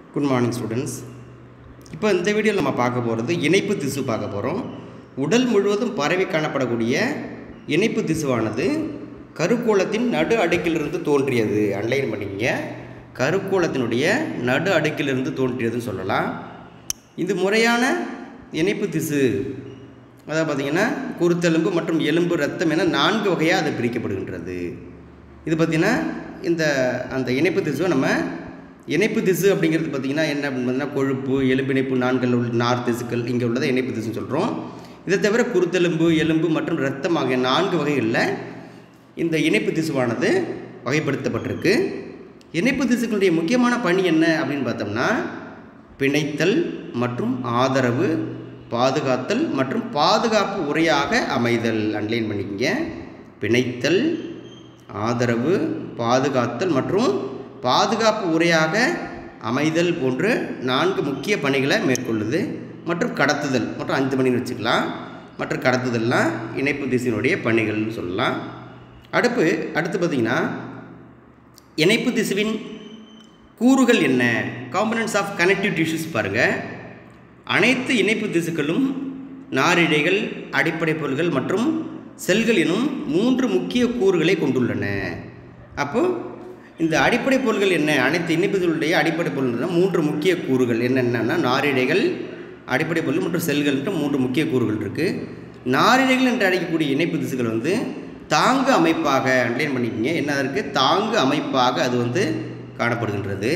Good morning students. இப்போ இந்த வீடியோவில் நம்ம பார்க்க போகிறது இணைப்பு திசு பார்க்க போகிறோம். உடல் முழுவதும் பரவி காணப்படக்கூடிய இணைப்பு திசுவானது கருக்கோளத்தின் நடு அடுக்கிலிருந்து தோன்றியது. அன்லைன் பண்ணிங்க, கருக்கோளத்தினுடைய நடு அடுக்கிலிருந்து தோன்றியதுன்னு சொல்லலாம். இது முறையான இணைப்பு திசு, அதாவது பார்த்திங்கன்னா குருத்தெலும்பு மற்றும் எலும்பு ரத்தம் என 4 வகையாக அது பிரிக்கப்படுகின்றது. இது பார்த்திங்கன்னா அந்த இணைப்பு திசுவை நம்ம இணைப்பு திசு அப்படிங்கிறது பார்த்திங்கன்னா என்ன அப்படின்னு பார்த்தீங்கன்னா கொழுப்பு, எலும்பிணைப்பு நான்கள் உள்ள நார் திசுக்கள் இங்கே உள்ளதை இணைப்பு திசுன்னு சொல்கிறோம். இதை தவிர குருத்தெலும்பு, எலும்பு மற்றும் இரத்தம் ஆகிய 4 வகைகளில் இந்த இணைப்பு திசுவானது வகைப்படுத்தப்பட்டிருக்கு. இணைப்பு திசுக்களுடைய முக்கியமான பணி என்ன அப்படின்னு பார்த்தோம்னா பிணைத்தல் மற்றும் ஆதரவு, பாதுகாத்தல் மற்றும் பாதுகாப்பு உரையாக அமைதல். அன்லைன் பண்ணிக்கங்க. பிணைத்தல், ஆதரவு, பாதுகாத்தல் மற்றும் பாதுகாப்பு உரையாக அமைதல் போன்று 4 முக்கிய பணிகளை மேற்கொள்ளுது. மற்றும் கடத்துதல் மற்றும் 5 பணிகள் வச்சுக்கலாம். மற்றும் கடத்துதல்லாம் இணைப்பு திசுவினுடைய பணிகள்னு சொல்லலாம். அடுத்து பார்த்திங்கன்னா இணைப்பு திசுவின் கூறுகள் என்ன, காம்பனன்ட்ஸ் ஆஃப் கனெக்டிவ் டிஷ்யூஸ் பாருங்கள். அனைத்து இணைப்பு திசுக்களும் நாரிழைகள், அடிப்படை பொருள்கள் மற்றும் செல்கள் எனும் 3 முக்கிய கூறுகளை கொண்டுள்ளன. அப்போது இந்த அடிப்படை பொருள்கள் என்ன, அனைத்து இணைப்பு திசுக்களுடைய அடிப்படை பொருள்கள் 3 முக்கிய கூறுகள் என்னென்னா நாரிழைகள், அடிப்படை பொருள் மற்றும் செல்கள் 3 முக்கிய கூறுகள் இருக்குது. நாரிழைகள் என்று அழைக்கக்கூடிய இணைப்பு திசுக்கள் தாங்கு அமைப்பாக, அன்லைன் பண்ணிக்கங்க, என்ன இருக்குது, தாங்கு அமைப்பாக அது காணப்படுகின்றது.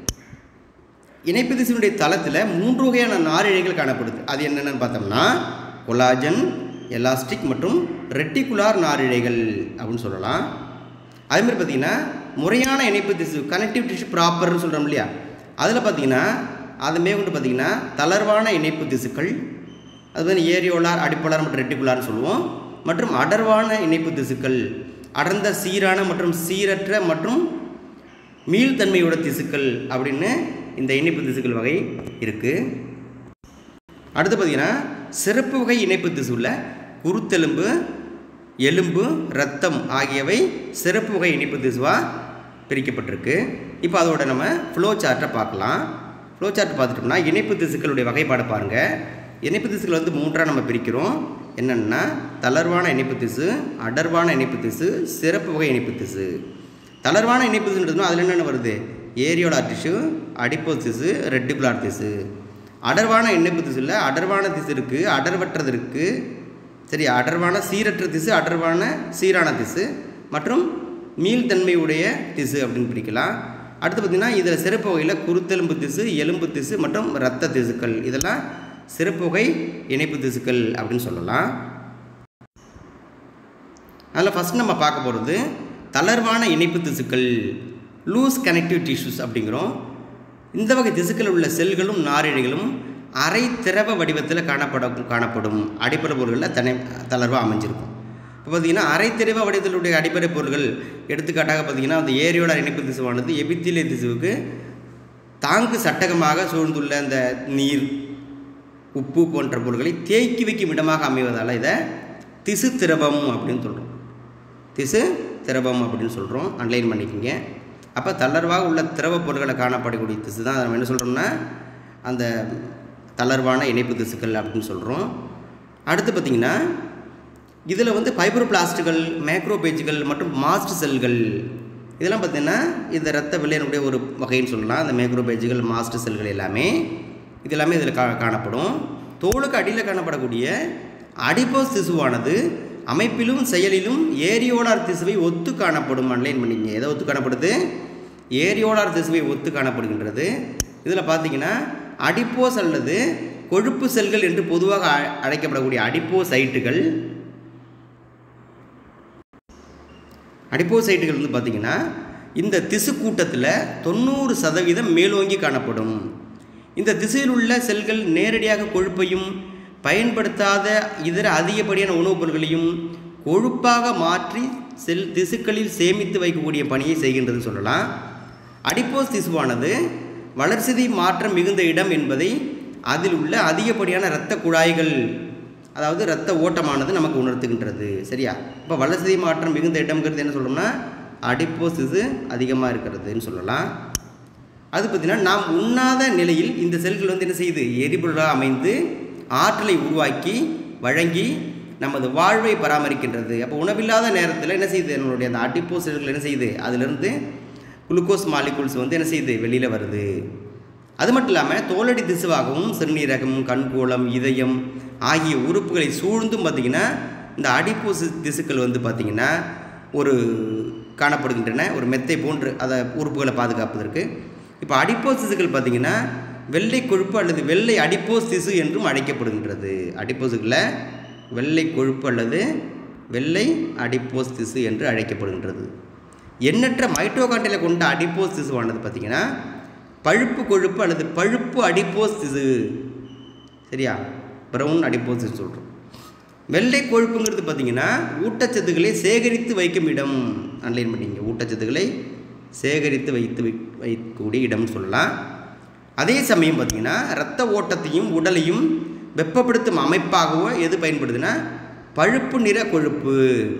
இணைப்பு திசுவினுடைய தளத்தில் 3 வகையான நாரிழைகள் காணப்படுது. அது என்னென்னு பார்த்தோம்னா கொலாஜன், எலாஸ்டிக் மற்றும் ரெட்டிகுலார் நாரிழைகள் அப்படின்னு சொல்லலாம். அதேமாதிரி பார்த்திங்கன்னா முறையான இணைப்பு திசு கனெக்டிவ் டிஷ்யூ ப்ராப்பர்னு சொல்கிறோம் இல்லையா, அதில் பார்த்திங்கன்னா அது மேற்கொண்டு பார்த்திங்கன்னா தளர்வான இணைப்பு திசுக்கள், அது ஏரியோலார், அடிப்போலார் மற்றும் ரெட்டிகுலார்னு சொல்லுவோம். மற்றும் அடர்வான இணைப்பு திசுக்கள், அடர்ந்த சீரான மற்றும் சீரற்ற மற்றும் மீள்தன்மையோட திசுக்கள் அப்படின்னு இந்த இணைப்பு திசுக்கள் வகை இருக்குது. அடுத்து பார்த்திங்கன்னா சிறப்பு வகை இணைப்பு திசுவில் குருத்தெலும்பு, எலும்பு, இரத்தம் ஆகியவை சிறப்பு வகை இணைப்பு திசுவாக பிரிக்கப்பட்டிருக்கு. இப்போ அதோட நம்ம ஃப்ளோ சார்ட்டை பார்க்கலாம். ஃப்ளோ சார்ட் பார்த்துட்டோம்னா இணைப்பு திசுக்களுடைய வகைப்பாடு பாருங்கள். இணைப்பு திசுக்கள் 3ஆக நம்ம பிரிக்கிறோம். என்னென்னா தளர்வான இணைப்பு திசு, அடர்வான இணைப்பு திசு, சிறப்பு வகை இணைப்பு திசு. தளர்வான இணைப்பு திசுன்றதுனா அதில் என்னென்ன வருது, ஏரியோலார் டிஷ்யூ, அடிப்போஸ் திசு, ரெட்டிகுலார் திசு. அடர்வான இணைப்பு திசுவில் அடர்வான திசு இருக்குது, அடர்வற்றது இருக்குது, சரி, அடர்வான சீரற்ற திசு, அடர்வான சீரான திசு மற்றும் மீள்தன்மையுடைய திசு அப்படின்னு பிரிக்கலாம். அடுத்து பார்த்திங்கன்னா இதில் சிறப்பு வகையில் குருத்தெலும்பு திசு, எலும்பு திசு மற்றும் இரத்த திசுக்கள் இதெல்லாம் சிறப்பு வகை இணைப்பு திசுக்கள் அப்படின்னு சொல்லலாம். அதில் ஃபஸ்ட் நம்ம பார்க்க போகிறது தளர்வான இணைப்பு திசுக்கள், லூஸ் கனெக்டிவ் டிஷ்யூஸ் அப்படிங்கிறோம். இந்த வகை திசுக்கள் உள்ள செல்களும் நாரிழைகளும் அரை திரவ வடிவத்தில் காணப்படும் அடிப்படை பொருள்களில் தளர்வாக அமைஞ்சிருக்கும். இப்போ பார்த்திங்கன்னா அரை திரவ வடிவத்திலுடைய அடிப்படை பொருள்கள் எடுத்துக்காட்டாக பார்த்திங்கன்னா அந்த ஏரியோலார் இணைப்பு திசுவானது எபித்திலிய திசுவுக்கு தாங்கு சட்டகமாக சூழ்ந்துள்ள அந்த நீர், உப்பு போன்ற பொருட்களை தேக்கி வைக்கும் இடமாக அமைவதால் இதை திசு திரவம் அப்படின்னு சொல்கிறோம். திசு திரவம் அப்படின்னு சொல்கிறோம். அன்லைன் பண்ணிக்கோங்க. அப்போ தளர்வாக உள்ள திரவ பொருட்களை காணப்படக்கூடிய திசு தான் நம்ம என்ன சொல்கிறோம்னா அந்த தளர்வான இணைப்பு திசுக்கள் அப்படின்னு சொல்கிறோம். அடுத்து பார்த்திங்கன்னா இதில் ஃபைப்ரோ பிளாஸ்டுகள், மேக்ரோபேஜ்கள் மற்றும் மாஸ்ட் செல்கள் இதெல்லாம் பார்த்திங்கன்னா இந்த இரத்த வெள்ளையினுடைய ஒரு வகைன்னு சொல்லலாம். அந்த மேக்ரோபேஜ்கள், மாஸ்ட் செல்கள் எல்லாமே இதில் காணப்படும். தோலுக்கு அடியில் காணப்படக்கூடிய அடிப்போஸ் திசுவானது அமைப்பிலும் செயலிலும் ஏரியோலார் திசுவை ஒத்து காணப்படும். அன்லைன் பண்ணிங்க. எதை ஒத்து காணப்படுது, ஏரியோலார் திசுவை ஒத்து காணப்படுகின்றது. இதில் பார்த்திங்கன்னா அடிப்போஸ் அல்லது கொழுப்பு செல்கள் என்று பொதுவாக அழைக்கப்படக்கூடிய அடிப்போசைட்டுகள் பார்த்திங்கன்னா இந்த திசு கூட்டத்தில் 90% மேலோங்கி காணப்படும். இந்த திசையில் உள்ள செல்கள் நேரடியாக கொழுப்பையும் பயன்படுத்தாத இதர அதிகப்படியான உணவுப் பொருட்களையும் கொழுப்பாக மாற்றி திசுக்களில் சேமித்து வைக்கக்கூடிய பணியை செய்கின்றதுன்னு சொல்லலாம். அடிப்போஸ் திசுவானது வளர்சிதை மாற்றம் மிகுந்த இடம் என்பதை அதில் உள்ள அதிகப்படியான இரத்த குழாய்கள், அதாவது இரத்த ஓட்டமானது நமக்கு உணர்த்துகின்றது. சரியா? இப்போ வளர்சிதை மாற்றம் மிகுந்த இடம்ங்கிறது என்ன சொல்லணும்னா அடிப்போஸ் திசு அதிகமாக இருக்கிறதுன்னு சொல்லலாம். அது பார்த்திங்கன்னா நாம் உண்ணாத நிலையில் இந்த செல்கள் வந்து என்ன செய்யுது, எரிபொருளாக அமைந்து ஆற்றலை உருவாக்கி வழங்கி நமது வாழ்வை பராமரிக்கின்றது. அப்போ உணவில்லாத நேரத்தில் என்ன செய்யுது, நம்மளுடைய அந்த அடிப்போஸ் செல்கள் என்ன செய்யுது, அதிலிருந்து குளுக்கோஸ் மாலிகூல்ஸ் வந்து என்ன செய்யுது, வெளியில் வருது. அது மட்டும் இல்லாமல் தோலடி திசுவாகவும் சிறுநீரகம், கண்கோளம், இதயம் ஆகிய உறுப்புகளை சூழ்ந்தும் பார்த்திங்கன்னா இந்த அடிப்போஸ் திசுக்கள் வந்து பார்த்திங்கன்னா ஒரு காணப்படுகின்றன, ஒரு மெத்தை போன்று அதை உறுப்புகளை பாதுகாப்பதற்கு. இப்போ அடிப்போஸ் திசுக்கள் பார்த்திங்கன்னா வெள்ளை கொழுப்பு அல்லது வெள்ளை அடிப்போஸ் திசு என்றும் அழைக்கப்படுகின்றது. அடிப்போஸுகளை வெள்ளை கொழுப்பு அல்லது வெள்ளை அடிப்போஸ் திசு என்று அழைக்கப்படுகின்றது. எண்ணற்ற மைட்டோகாண்ட்ரியா கொண்ட அடிப்போஸ் திசுவானது பார்த்திங்கன்னா பழுப்பு கொழுப்பு அல்லது பழுப்பு அடிப்போஸ் திசு, சரியா, ப்ரௌன் அடிப்போஸ் திசு சொல்கிறோம். வெள்ளை கொழுப்புங்கிறது பார்த்திங்கன்னா ஊட்டச்சத்துக்களை சேகரித்து வைக்கும் இடம். அன்லைன் பண்ணிங்க, ஊட்டச்சத்துக்களை சேகரித்து வைக்கக்கூடிய இடம்னு சொல்லலாம். அதே சமயம் பார்த்திங்கன்னா இரத்த ஓட்டத்தையும் உடலையும் வெப்பப்படுத்தும் அமைப்பாகவோ எது பயன்படுதுன்னா பழுப்பு நிற கொழுப்பு.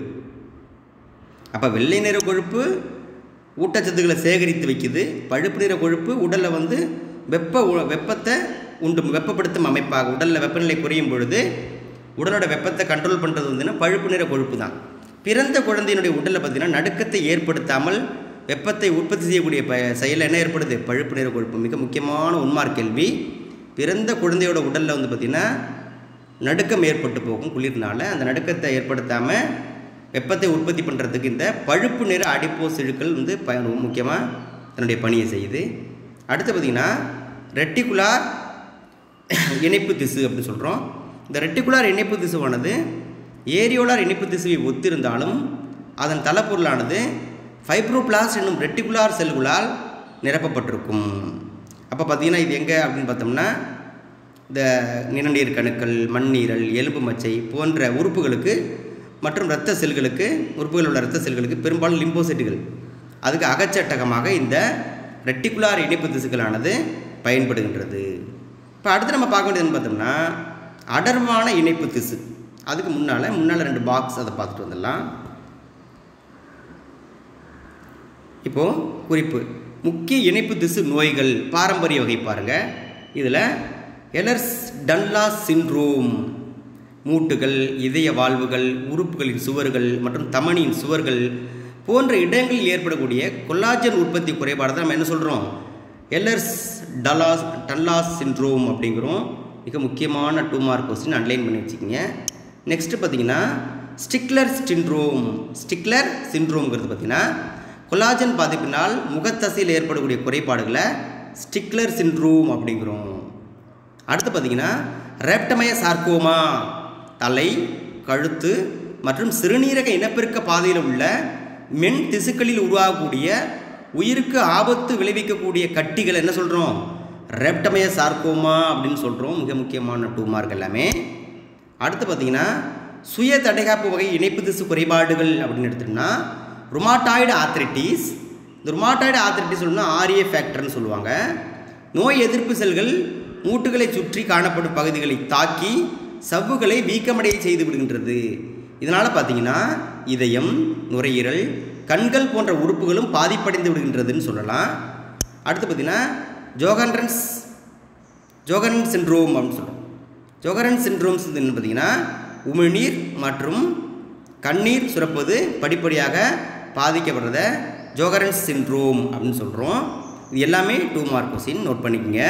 அப்போ வெள்ளை நிற கொழுப்பு ஊட்டச்சத்துக்களை சேகரித்து வைக்குது, பழுப்பு நிற கொழுப்பு உடலில் வந்து வெப்பத்தை வெப்பப்படுத்தும் அமைப்பாக, உடலில் வெப்பநிலை குறையும் பொழுது உடலோட வெப்பத்தை கண்ட்ரோல் பண்ணுறது வந்துன்னா பழுப்பு நிற கொழுப்பு தான். பிறந்த குழந்தையினுடைய உடலில் பார்த்திங்கன்னா நடுக்கத்தை ஏற்படுத்தாமல் வெப்பத்தை உற்பத்தி செய்யக்கூடிய செயல் என்ன ஏற்படுது, பழுப்பு நிற கொழுப்பு. மிக முக்கியமான உண்மார் கேள்வி. பிறந்த குழந்தையோட உடலில் வந்து பார்த்திங்கன்னா நடுக்கம் ஏற்பட்டு போகும் குளிர்னால, அந்த நடுக்கத்தை ஏற்படுத்தாமல் வெப்பத்தை உற்பத்தி பண்ணுறதுக்கு இந்த பழுப்பு நிற அடிப்போஸ் இழுக்கள் வந்து முக்கியமாக தன்னுடைய பணியை செய்யுது. அடுத்து பார்த்திங்கன்னா ரெட்டிகுலார் இணைப்பு திசு அப்படின்னு சொல்கிறோம். இந்த ரெட்டிகுலார் இணைப்பு திசுவானது ஏரியோலார் இணைப்பு திசுவை ஒத்திருந்தாலும் அதன் தலைப்பொருளானது ஃபைப்ரோபிளாஸ்ட் என்னும் ரெட்டிகுலார் செல்களால் நிரப்பப்பட்டிருக்கும். அப்போ பார்த்திங்கன்னா இது எங்கே அப்படின்னு பார்த்தோம்னா இந்த நிணநீர் கணுக்கள், மண்ணீரல், எலும்பு மச்சை போன்ற உறுப்புகளுக்கு மற்றும் இரத்த செல்களுக்கு, உறுப்புகள் உள்ள இரத்த செல்களுக்கு பெரும்பாலும் லிம்போசைட்டுகள், அதுக்கு அகச்சட்டகமாக இந்த ரெட்டிகுலார் இணைப்பு திசுக்களானது பயன்படுகின்றது. இப்போ அடுத்து நம்ம பார்க்க வேண்டியதுன்னு பார்த்தோம்னா அடர்வான இணைப்பு திசு. அதுக்கு முன்னால் 2 பாக்ஸ் அதை பார்த்துட்டு வந்துடலாம். இப்போது குறிப்பு, முக்கிய இணைப்பு திசு நோய்கள் பாரம்பரிய வகை பாருங்கள். இதில் எலர்ஸ் டன்லாஸ் சிண்ட்ரோம், மூட்டுகள், இதய வால்வுகள், உறுப்புகளின் சுவர்கள் மற்றும் தமனியின் சுவர்கள் போன்ற இடங்களில் ஏற்படக்கூடிய கொல்லாஜன் உற்பத்தி குறைபாடு தான் நம்ம என்ன சொல்கிறோம், எலர்ஸ் டன்லாஸ் சிண்ட்ரோம் அப்படிங்கிறோம். மிக முக்கியமான 2 மார்க் கொஸ்டின் அன்லைன் பண்ணி வச்சுக்கிங்க. நெக்ஸ்ட்டு பார்த்திங்கன்னா ஸ்டிக்லர் சிண்ட்ரோம்ங்கிறது பார்த்திங்கன்னா கொலாஜன் பாதிப்பினால் முகத்தசையில் ஏற்படக்கூடிய குறைபாடுகளை ஸ்டிக்லர் சிண்ட்ரோம் அப்படிங்கிறோம். அடுத்து பார்த்திங்கன்னா ரெப்டமய சார்கோமா, தலை, கழுத்து மற்றும் சிறுநீரக இனப்பெருக்க பாதையில் உள்ள மென் திசுக்களில் உருவாகக்கூடிய உயிருக்கு ஆபத்து விளைவிக்கக்கூடிய கட்டிகள் என்ன சொல்கிறோம், ரெப்டமய சார்கோமா அப்படின்னு சொல்கிறோம். மிக முக்கியமான 2 மார்க் எல்லாமே. அடுத்து பார்த்திங்கன்னா சுய தடைகாப்பு வகை இணைப்பு திசு குறைபாடுகள் அப்படின்னு எடுத்துட்டோம்னா ருமாட்டாய்டு ஆர்த்ரைட்டிஸ். இந்த ருமாட்டாய்டு ஆர்த்ரைட்டிஸ் சொல்லணும்னா ஆர்ஏ ஃபேக்டர்னு சொல்லுவாங்க. நோய் எதிர்ப்பு செல்கள் மூட்டுகளை சுற்றி காணப்படும் பகுதிகளை தாக்கி சவ்வுகளை வீக்கமடைய செய்து விடுகின்றது. இதனால் பார்த்திங்கன்னா இதயம், நுரையீரல், கண்கள் போன்ற உறுப்புகளும் பாதிப்படைந்து விடுகின்றதுன்னு சொல்லலாம். அடுத்து பார்த்திங்கன்னா ஜோகரன்ஸ் சிண்ட்ரோம் அப்படின்னு சொல்கிறோம். ஜோகரன்ஸ் சிண்ட்ரோம்ஸ் என்ன பார்த்திங்கன்னா உமிழ்நீர் மற்றும் கண்ணீர் சுரப்பது படிப்படியாக பாதிக்கப்படுறத ஜோகரன்ஸ் சிண்ட்ரோம் அப்படின்னு சொல்கிறோம். இது எல்லாமே 2 மார்க் கொஸ்டின், நோட் பண்ணிக்கோங்க.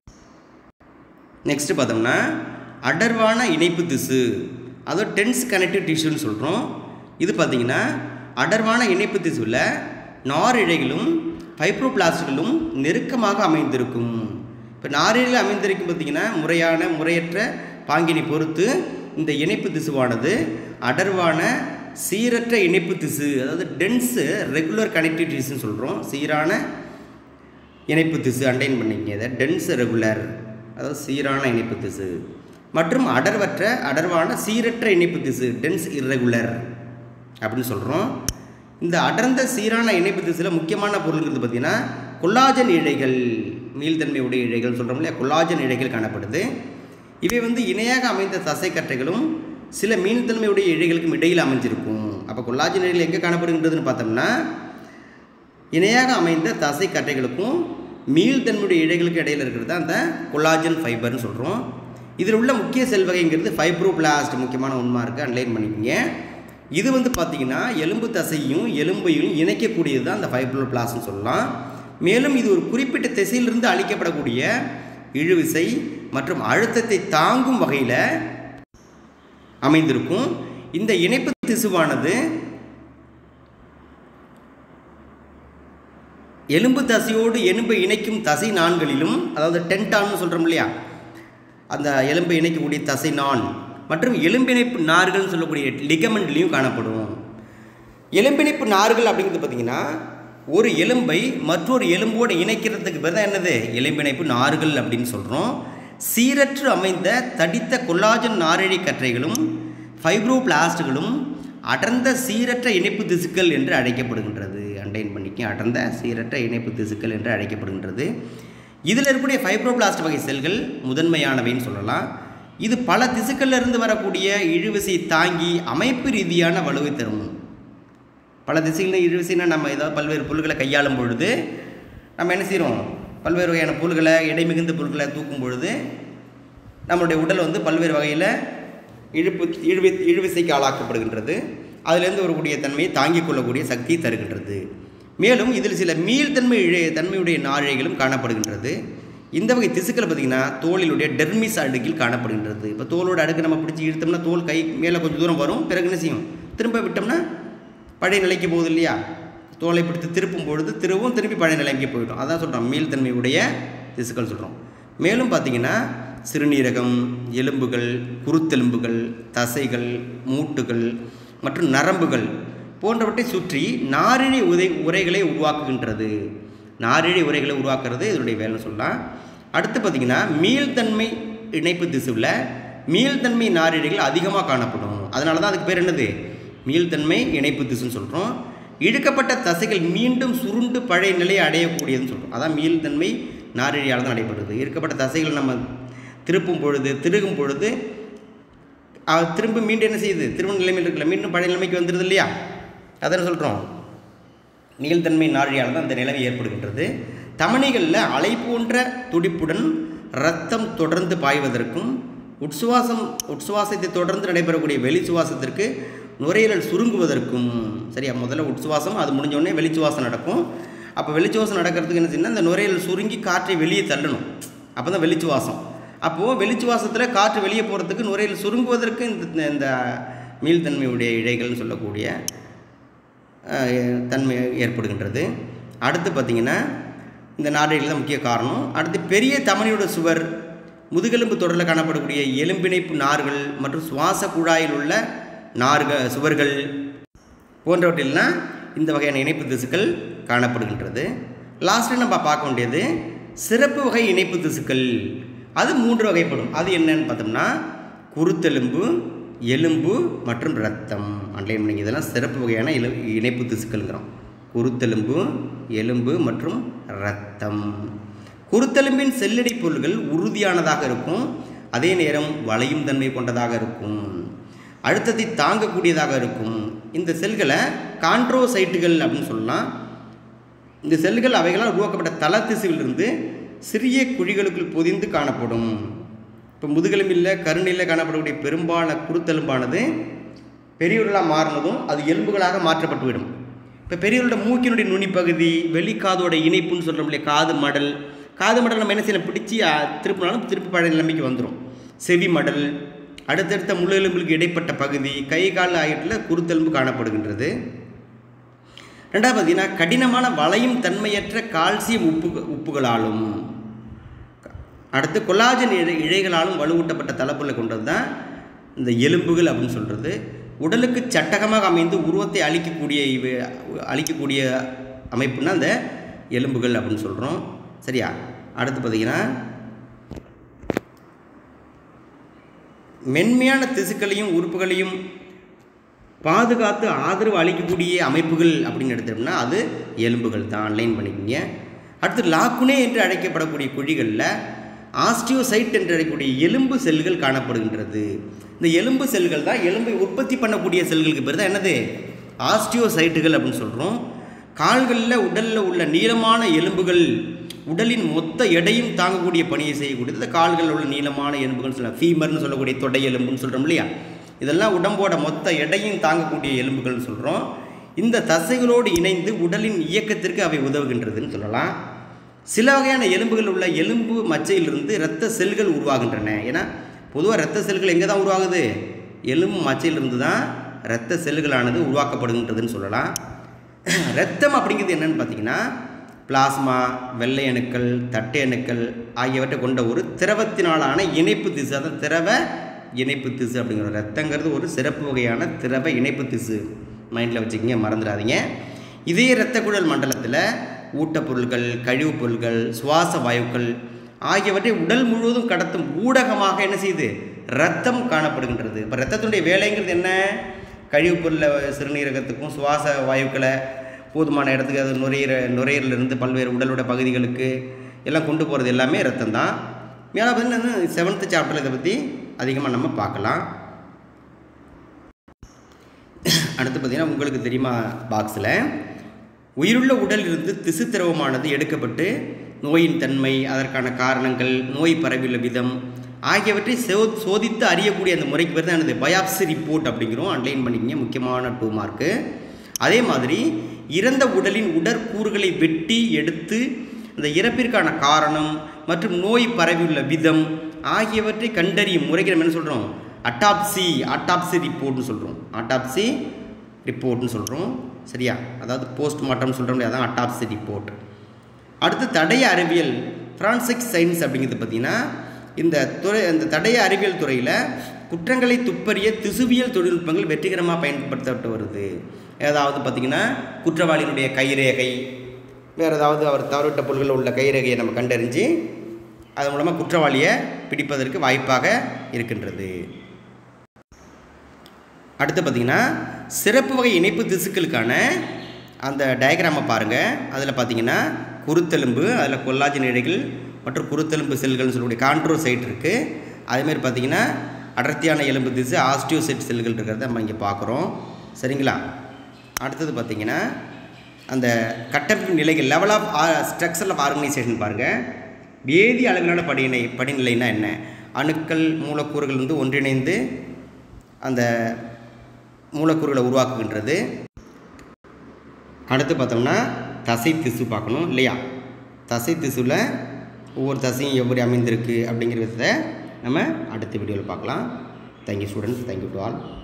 நெக்ஸ்ட்டு பார்த்தோம்னா அடர்வான இணைப்பு திசு, அதாவது டென்ஸ் கனெக்டிவ் டிஷ்யூன்னு சொல்கிறோம். இது பார்த்திங்கன்னா அடர்வான இணைப்பு திசுவில் நாரிழைகளும் ஃபைப்ரோபிளாஸ்ட்களும் நெருக்கமாக அமைந்திருக்கும். இப்போ நாரிழைகள் அமைந்திருக்கும் பார்த்திங்கன்னா முறையற்ற பாங்கினை பொறுத்து இந்த இணைப்பு திசுவானது அடர்வான சீரற்ற இணைப்பு திசு, அதாவது டென்ஸு ரெகுலர் கனெக்டிவ் டிஷ்யூன்னு சொல்கிறோம். சீரான இணைப்பு திசு அண்டைன் பண்ணிக்கங்க. இதை டென்ஸ் ரெகுலர், அதாவது சீரான இணைப்பு திசு, மற்றும் அடர்வான சீரற்ற இணைப்பு திசு டென்ஸ் இர்ரெகுலர் அப்படின்னு சொல்கிறோம். இந்த அடர்ந்த சீரான இணைப்பு திசுல முக்கியமான பொருள்ங்கிறது பார்த்திங்கன்னா கொல்லாஜன் இழைகள், மீள்தன்மை உடைய இழைகள் சொல்கிறோம் இல்லையா, கொல்லாஜன் இழைகள் காணப்படுது. இவை வந்து இணையாக அமைந்த தசைக்கற்றைகளும் சில மீள்தன்மையுடைய இழைகளுக்கும் இடையில் அமைஞ்சிருக்கும். அப்போ கொல்லாஜன் இழைகள் எங்கே காணப்படுகின்றதுன்னு பார்த்தோம்னா இணையாக அமைந்த தசைக்கற்றைகளுக்கும் மீள்தன்மையுடைய இழைகளுக்கு இடையில் இருக்கிறது அந்த கொலாஜன் ஃபைபர்னு சொல்கிறோம். இதில் உள்ள முக்கிய செல் வகைங்கிறது ஃபைப்ரோபிளாஸ்ட். முக்கியமான உண்மை இருக்குது, அன்லைன் பண்ணிக்கோங்க. இது பார்த்திங்கன்னா எலும்பு தசையும் எலும்பையும் இணைக்கக்கூடியது தான் அந்த ஃபைப்ரோபிளாஸ்ட்னு சொல்லலாம். மேலும் இது ஒரு குறிப்பிட்ட திசையிலிருந்து அளிக்கப்படக்கூடிய இழுவிசை மற்றும் அழுத்தத்தை தாங்கும் வகையில் அமைந்திருக்கும். இந்த இணைப்பு திசுவானது எலும்பு தசையோடு எலும்பை இணைக்கும் தசை நான்களிலும், அதாவது டென்டான்னு சொல்கிறோம் இல்லையா, அந்த எலும்பை இணைக்கக்கூடிய தசை நான் மற்றும் எலும்பிணைப்பு நார்கள்னு சொல்லக்கூடிய லிகமெண்ட்லேயும் காணப்படும். எலும்பிணைப்பு நார்கள் அப்படிங்கிறது பார்த்திங்கன்னா ஒரு எலும்பை மற்றொரு எலும்போடு இணைக்கிறதுக்கு பேர் தான் என்னது, எலும்பிணைப்பு நார்கள் அப்படின்னு சொல்கிறோம். சீரற்று அமைந்த தடித்த கொல்லாஜன் நாரிழை கற்றைகளும் ஃபைப்ரோபிளாஸ்டுகளும் அடர்ந்த சீரற்ற இணைப்பு திசுக்கள் என்று அழைக்கப்படுகின்றது. அண்டைன் பண்ணிக்க, அடர்ந்த சீரற்ற இணைப்பு திசுக்கள் என்று அழைக்கப்படுகின்றது. இதில் இருக்கக்கூடிய ஃபைப்ரோபிளாஸ்ட் வகை செல்கள் முதன்மையானவைன்னு சொல்லலாம். இது பல திசுக்களிலிருந்து வரக்கூடிய இழுவிசை தாங்கி அமைப்பு ரீதியான வலுவை தரும். பல திசைகளில் இழுவிசைனா நம்ம ஏதாவது பல்வேறு பொருள்களை கையாளும் பொழுது நம்ம என்ன செய்கிறோம், பல்வேறு வகையான பொருள்களை, எடை மிகுந்த பொருட்களை தூக்கும் பொழுது நம்மளுடைய உடல் பல்வேறு வகையில் இழுவிசைக்கு ஆளாக்கப்படுகின்றது. அதிலிருந்து வரக்கூடிய தன்மையை தாங்கிக் கொள்ளக்கூடிய சக்தியை தருகின்றது. மேலும் இதில் சில தன்மையுடைய நாரிழைகளும் காணப்படுகின்றது. இந்த வகை திசுக்களை பார்த்திங்கன்னா தோலிலுடைய டெர்மிஸ் அடுக்கில் காணப்படுகின்றது. இப்போ தோலோட அடுக்கு நம்ம பிடிச்சி இழுத்தோம்னா தோல் கை மேலே கொஞ்சம் தூரம் வரும், பிறகு என்ன செய்யும், திரும்ப விட்டோம்னா பழைய நிலைக்கு போகுது இல்லையா. தோலை பிடித்து திருப்பும் பொழுது திரும்பி பழைய நிலைக்கு போயிடும். அதான் சொல்கிறோம் மீள்தன்மையுடைய திசுக்கள் சொல்கிறோம். மேலும் பார்த்திங்கன்னா சிறுநீரகம், எலும்புகள், குருத்தெலும்புகள், தசைகள், மூட்டுகள் மற்றும் நரம்புகள் போன்றவற்றை சுற்றி நாரிழை உரைகளை உருவாக்குகின்றது. நாரிழை உரைகளை உருவாக்குறது இதனுடைய வேலைன்னு சொல்லலாம். அடுத்து பார்த்திங்கன்னா மீள்தன்மை இணைப்பு திசுவில் மீள்தன்மை நாரிழைகள் அதிகமாக காணப்படும். அதனால தான் அதுக்கு பேர் என்னது, மீள்தன்மை இணைப்பு திசுன்னு சொல்கிறோம். இழுக்கப்பட்ட தசைகள் மீண்டும் சுருண்டு பழைய நிலையை அடையக்கூடியதுன்னு சொல்கிறோம். அதான் மீள்தன்மை நாரிழையால் தான் நடைபெறுது. இருக்கப்பட்ட தசைகள் நம்ம திருகும் பொழுது திரும்ப மீண்டும் என்ன செய்யுது, திரும்ப நிலைமையில் இருக்கல, மீண்டும் பழைய நிலைமைக்கு வந்துடுது இல்லையா. அதான் சொல்கிறோம், மீள்தன்மை நாரிழையால் தான் அந்த நிலைமை ஏற்படுகின்றது. தமனிகளில் அலை போன்ற துடிப்புடன் இரத்தம் தொடர்ந்து பாய்வதற்கும் உட்சுவாசத்தை தொடர்ந்து நடைபெறக்கூடிய வெளி சுவாசத்திற்கு நுரையீரல் சுருங்குவதற்கும், சரியா, முதல்ல உட்சுவாசம், அது முடிஞ்சோடனே வெளிச்சுவாசம் நடக்கும். அப்போ வெளிச்சுவாசம் நடக்கிறதுக்கு என்ன செய்யணும், இந்த நுரையீரல் சுருங்கி காற்றை வெளியே தள்ளணும். அப்போ தான் வெளிச்சுவாசம். அப்போது வெளிச்சுவாசத்தில் காற்று வெளியே போகிறதுக்கு நுரையீரல் சுருங்குவதற்கு இந்த மீள்தன்மையுடைய இழைகள்னு சொல்லக்கூடிய தன்மை ஏற்படுகின்றது. அடுத்து பார்த்திங்கன்னா இந்த நாரிழைகள் தான் முக்கிய காரணம். அடுத்து பெரிய தமனியோட சுவர், முதுகெலும்பு தொடரில் காணப்படக்கூடிய எலும்பிணைப்பு நார்கள் மற்றும் சுவாச குழாயில் உள்ள சுவர்கள் போன்றவற்றில்தான் இந்த வகையான இணைப்பு திசுக்கள் காணப்படுகின்றது. லாஸ்ட்டில் நம்ம பார்க்க வேண்டியது சிறப்பு வகை இணைப்பு திசுக்கள். அது 3 வகைப்படும். அது என்னன்னு பார்த்தோம்னா குருத்தெலும்பு, எலும்பு மற்றும் இரத்தம். அன்லைன் பண்ணிங்க, இதெல்லாம் சிறப்பு வகையான இணைப்பு திசுக்கள்ங்கிறோம். குருத்தெலும்பு, எலும்பு மற்றும் இரத்தம். குருத்தெலும்பின் செல்லடை பொருள்கள் உறுதியானதாக இருக்கும், அதே நேரம் வளையும் தன்மை கொண்டதாக இருக்கும், அழுத்தத்தை தாங்கக்கூடியதாக இருக்கும். இந்த செல்களை கான்ட்ரோசைட்டுகள் அப்படின்னு சொல்லலாம். இந்த செல்கள் அவைகளால் உருவாக்கப்பட்ட தள திசுவிலிருந்து சிறிய குழிகளுக்குள் பொதிந்து காணப்படும். இப்போ முதுகெலும்பில் கருணையில் காணப்படக்கூடிய பெரும்பாலான குருத்தெலும்பானது பெரியவர்களாக மாறினதும் அது எலும்புகளாக மாற்றப்பட்டுவிடும். இப்போ பெரியவர்களோட மூக்கினுடைய நுனிப்பகுதி, வெளிக்காதோட இணைப்புன்னு சொல்கிறோம் இல்லையா, காது மடல் நம்ம என்ன செய்யலாம், பிடிச்சி திருப்பினாலும் திருப்பி பழைய நிலைமைக்கு வந்துடும். செவி மடல், அடுத்தடுத்த முள்ளெலும்புகளுக்கு இடைப்பட்ட பகுதி, கை கால் ஆகியவற்றில் குருத்தெலும்பு காணப்படுகின்றது. ரெண்டாவது பார்த்தீங்கன்னா கடினமான வளையும் தன்மையற்ற கால்சியம் உப்புகளாலும் அடுத்து கொலாஜன் இழைகளாலும் வலுவூட்டப்பட்ட தளப்பொருளை கொண்டது தான் இந்த எலும்புகள் அப்படின்னு சொல்கிறது. உடலுக்கு சட்டகமாக அமைந்து உருவத்தை அளிக்கக்கூடிய அமைப்புன்னா அந்த எலும்புகள் அப்படின்னு சொல்கிறோம். சரியா? அடுத்து பார்த்திங்கன்னா மென்மையான திசுக்களையும் உறுப்புகளையும் பாதுகாத்து ஆதரவு அளிக்கக்கூடிய அமைப்புகள் அப்படின்னு எடுத்தோம்னா அது எலும்புகள் தான். அன்லைன் பண்ணிக்கோங்க. அடுத்து லாக்குனே என்று அழைக்கப்படக்கூடிய குழிகளில் ஆஸ்டியோசைட் என்று அழைக்கக்கூடிய எலும்பு செல்கள் காணப்படுகின்றது. இந்த எலும்பு செல்கள் தான் எலும்பை உற்பத்தி பண்ணக்கூடிய செல்களுக்கு பேர் தான் என்னது, ஆஸ்டியோசைட்டுகள் அப்படின்னு சொல்கிறோம். கால்களில் உடலில் உள்ள நீளமான எலும்புகள் உடலின் மொத்த எடையும் தாங்கக்கூடிய பணியை செய்யக்கூடியது. இந்த கால்களில் உள்ள நீளமான எலும்புகள் சொல்லலாம், ஃபீமர்னு சொல்லக்கூடிய தொடை எலும்புன்னு சொல்கிறோம் இல்லையா. இதெல்லாம் உடம்போட மொத்த எடையும் தாங்கக்கூடிய எலும்புகள்னு சொல்கிறோம். இந்த தசைகளோடு இணைந்து உடலின் இயக்கத்திற்கு அவை உதவுகின்றதுன்னு சொல்லலாம். சில வகையான எலும்புகள் உள்ள எலும்பு மச்சையிலிருந்து இரத்த செல்கள் உருவாகின்றன. ஏன்னா பொதுவாக இரத்த செல்கள் எங்கே தான் உருவாகுது? எலும்பு மச்சையிலிருந்து தான் இரத்த செல்களானது உருவாக்கப்படுகின்றதுன்னு சொல்லலாம். இரத்தம் அப்படிங்கிறது என்னென்னு பார்த்தீங்கன்னா பிளாஸ்மா, வெள்ளை அணுக்கள், தட்டை அணுக்கள் ஆகியவற்றை கொண்ட ஒரு திரவத்தினாலான இணைப்பு திசு. அதான் திரவ இணைப்பு திசு அப்படிங்கிற. ரத்தங்கிறது ஒரு சிறப்பு வகையான திரவ இணைப்பு திசு. மைண்டில் வச்சுக்கிங்க, மறந்துடாதீங்க. இதே இரத்த குழல் மண்டலத்தில் ஊட்டப்பொருட்கள், கழிவுப் பொருட்கள், சுவாச வாயுக்கள் ஆகியவற்றை உடல் முழுவதும் கடத்தும் ஊடகமாக என்ன செய்யுது? இரத்தம் காணப்படுகின்றது. இப்போ இரத்தத்தினுடைய வேலைங்கிறது என்ன? கழிவுப் பொருளை சிறுநீரகத்துக்கும் சுவாச வாயுக்களை போதுமான இடத்துக்கு, அது நுரையீரலிருந்து பல்வேறு உடலோட பகுதிகளுக்கு எல்லாம் கொண்டு போகிறது எல்லாமே இரத்தம் தான். மேலே வந்து 7th சாப்டரில் இதை பற்றி அதிகமாக நம்ம பார்க்கலாம். அடுத்து பார்த்திங்கன்னா உங்களுக்கு தெரியுமா பாக்ஸில் உயிருள்ள உடலிலிருந்து திசு திரவமானது எடுக்கப்பட்டு நோயின் தன்மை, அதற்கான காரணங்கள், நோய் பரவியுள்ள விதம் ஆகியவற்றை சோதித்து அறியக்கூடிய அந்த முறைக்கு பேர் தான் எனது பயாப்சி ரிப்போர்ட் அப்படிங்கிறோம். அன்லைன் பண்ணிக்கிங்க, முக்கியமான 2 மார்க்கு. அதே மாதிரி இறந்த உடலின் உடற்கூறுகளை வெட்டி எடுத்து அந்த இறப்பிற்கான காரணம் மற்றும் நோய் பரவியுள்ள விதம் ஆகியவற்றை கண்டறியும் முறைக்கு நம்ம என்ன சொல்கிறோம்? ஆட்டாப்சி ரிப்போர்ட்னு சொல்கிறோம். ஆட்டாப்சி ரிப்போர்ட்னு சொல்கிறோம், சரியா? அதாவது போஸ்ட்மார்ட்டம் சொல்கிறோம், அதான் ஆட்டாப்சி ரிப்போர்ட். அடுத்து தடய அறிவியல், ஃபாரன்சிக் சயின்ஸ் அப்படிங்கிறது பார்த்திங்கன்னா இந்த தடய அறிவியல் துறையில் குற்றங்களை துப்பறிய திசுவியல் தொழில்நுட்பங்கள் வெற்றிகரமாக பயன்படுத்தப்பட்டு வருது. ஏதாவது பார்த்திங்கன்னா குற்றவாளியினுடைய கைரேகை, வேறு ஏதாவது அவர் தவறுவிட்ட பொருள்களில் உள்ள கைரேகையை நம்ம கண்டறிஞ்சு அது மூலமாக குற்றவாளியை பிடிப்பதற்கு வாய்ப்பாக இருக்கின்றது. அடுத்து பார்த்திங்கன்னா சிறப்பு வகை இணைப்பு திசுக்களுக்கான அந்த டயக்ராமை பாருங்கள். அதில் பார்த்திங்கன்னா குருத்தெலும்பு, அதில் கொல்லாஜன் இழைகள் மற்றும் குருத்தெலும்பு செல்கள்னு சொல்லக்கூடிய கான்ட்ரோசைட் இருக்குது. அதேமாதிரி பார்த்திங்கன்னா அடர்த்தியான எலும்பு திசு ஆஸ்டியோசைட் செல்கள் இருக்கிறத நம்ம இங்கே பார்க்குறோம், சரிங்களா? அடுத்தது பார்த்திங்கன்னா அந்த கட்டமைப்பு நிலைகள், level of structure of organisation பாருங்கள். வேதி அளவிலான படிநிலைனா என்ன? அணுக்கள், மூலக்கூறுகள் வந்து ஒன்றிணைந்து அந்த மூலக்கூறுகளை உருவாக்குகின்றது. அடுத்து பார்த்தோம்னா தசை திசு பார்க்கணும் இல்லையா? தசை திசுவில் ஒவ்வொரு தசையும் எப்படி அமைந்திருக்கு அப்படிங்கிறத நம்ம அடுத்த வீடியோவில் பார்க்கலாம். Thank you students, thank you to all.